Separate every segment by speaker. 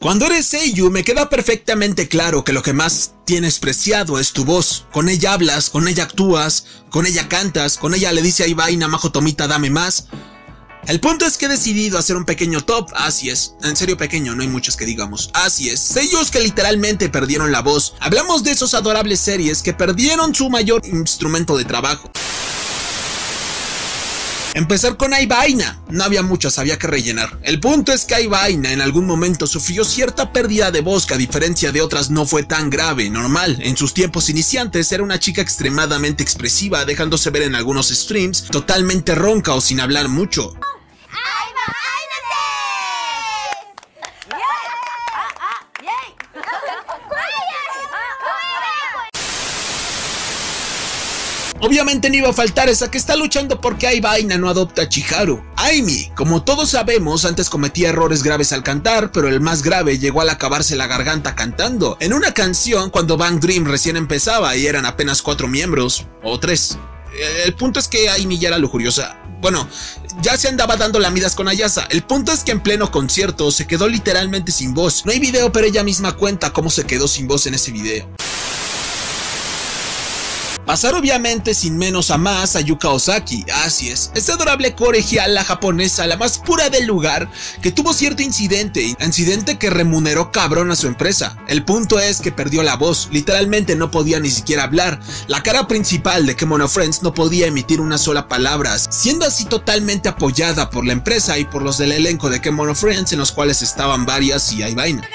Speaker 1: Cuando eres seiyuu me queda perfectamente claro que lo que más tienes preciado es tu voz. Con ella hablas, con ella actúas, con ella cantas, con ella le dice a Ivaina, Majo Tomita, dame más. El punto es que he decidido hacer un pequeño top, así es, en serio pequeño, no hay muchos que digamos, así es, seiyūs que literalmente perdieron la voz. Hablamos de esos adorables series que perdieron su mayor instrumento de trabajo. Empezar con Ivaina, no había muchas, había que rellenar. El punto es que Ivaina en algún momento sufrió cierta pérdida de voz que a diferencia de otras no fue tan grave, normal. En sus tiempos iniciantes era una chica extremadamente expresiva, dejándose ver en algunos streams totalmente ronca o sin hablar mucho. Obviamente no iba a faltar esa que está luchando porque Ivaina no adopta a Chiharu. Aimi, como todos sabemos, antes cometía errores graves al cantar, pero el más grave llegó al acabarse la garganta cantando. En una canción cuando Bang Dream recién empezaba y eran apenas 4 miembros, o 3. El punto es que Aimi ya era lujuriosa. Bueno, ya se andaba dando lamidas con Ayasa. El punto es que en pleno concierto se quedó literalmente sin voz. No hay video, pero ella misma cuenta cómo se quedó sin voz en ese video. Pasar obviamente sin menos a más a Yuka Ozaki, así es, esta adorable colegiala japonesa, la más pura del lugar, que tuvo cierto incidente que remuneró cabrón a su empresa. El punto es que perdió la voz, literalmente no podía ni siquiera hablar. La cara principal de Kemono Friends no podía emitir una sola palabra, siendo así totalmente apoyada por la empresa y por los del elenco de Kemono Friends, en los cuales estaban varias y Ivaina.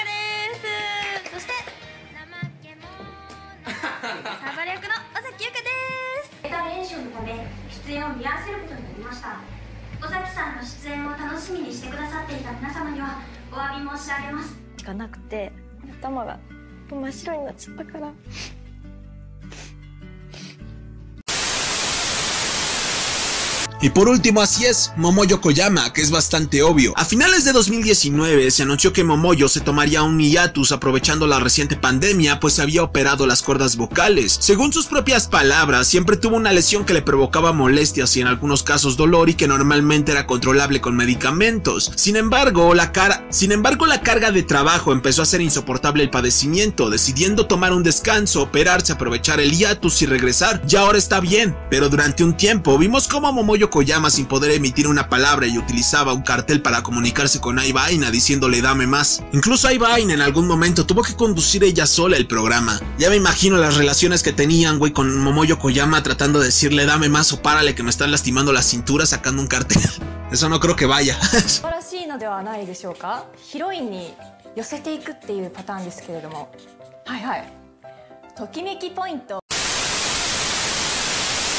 Speaker 1: Y por último, así es, Momoyo Koyama, que es bastante obvio. A finales de 2019 se anunció que Momoyo se tomaría un hiatus aprovechando la reciente pandemia, pues se había operado las cuerdas vocales. Según sus propias palabras, siempre tuvo una lesión que le provocaba molestias y en algunos casos dolor y que normalmente era controlable con medicamentos. Sin embargo, la carga de trabajo empezó a ser insoportable el padecimiento, decidiendo tomar un descanso, operarse, aprovechar el hiatus y regresar. Ya ahora está bien, pero durante un tiempo vimos cómo Momoyo Koyama sin poder emitir una palabra y utilizaba un cartel para comunicarse con Ivaina diciéndole dame más. Incluso Ivaina en algún momento tuvo que conducir ella sola el programa. Ya me imagino las relaciones que tenían, güey, con Momoyo Koyama tratando de decirle dame más o párale que me están lastimando la cintura sacando un cartel. Eso no creo que vaya.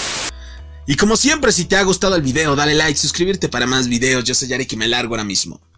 Speaker 1: Y como siempre, si te ha gustado el video, dale like, suscribirte para más videos. Yo soy Yariki y me largo ahora mismo.